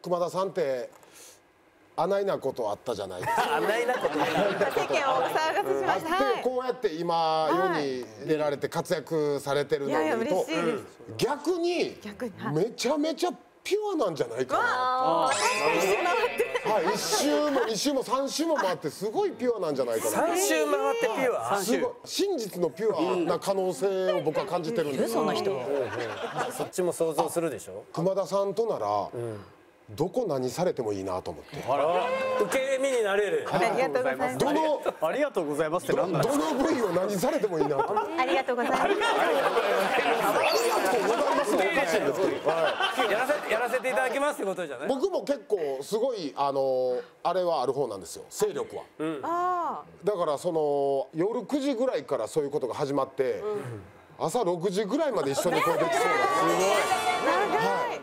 熊田さんってあないなことあったじゃないですか。 あないなことない。 世間をお騒がせしました。 でこうやって今世に出られて活躍されてるのを見ると、 嬉しいです。 逆にめちゃめちゃピュアなんじゃないかな。 確かに一周回って。 はい、1周も2周も3周も回ってすごいピュアなんじゃないかな。 3周回ってピュア。 すごい真実のピュアな可能性を僕は感じてるんです。 そんな人。 そっちも想像するでしょ。 熊田さんとならどこ何されてもいいなと思って。 受け身になれる。 ありがとうございます。 ありがとうございますってどの何なんですか。 部位を何されてもいいなと思って。 ありがとうございます。 やらせていただきますってことじゃない。 僕も結構すごいあれはある方なんですよ、勢力は。だからその夜9時ぐらいからそういうことが始まって、朝6時ぐらいまで一緒にこうできそうな。すごい。